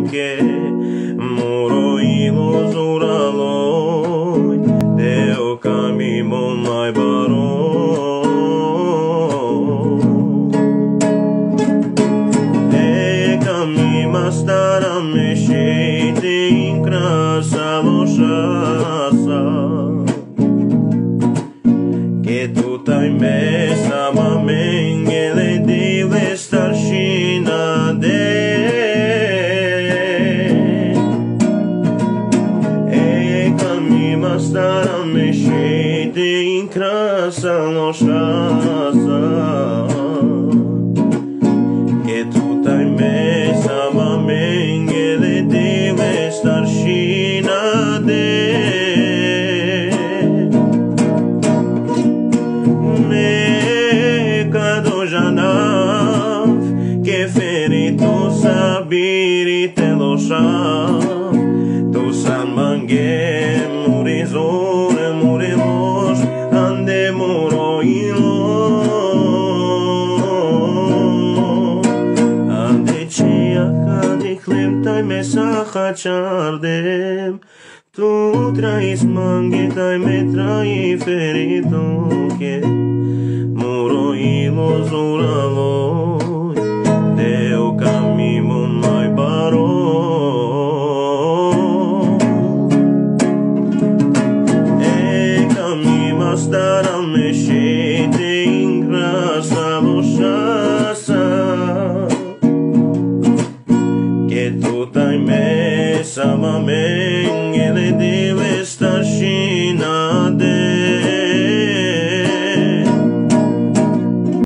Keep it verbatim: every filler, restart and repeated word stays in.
que muro y los uraloi Deo camimo mai baro E camima stara mešite in krasa lošasa Que tutaj me sama mengele dile staršina de E camima stara mešite in krasa lošasa Que tutaj me sama mengele dile staršina de Que ferito sabiri te loșav Tu san mange murizore muriloș Ande muro ilo Ande cia cadi hleb taj me saha čardem Tu trais mange taj me trai ferito que Muro ilo zuraloi Deo camimo mai baro E camima stara mešite in krasa lošasa Que tutaj me sama me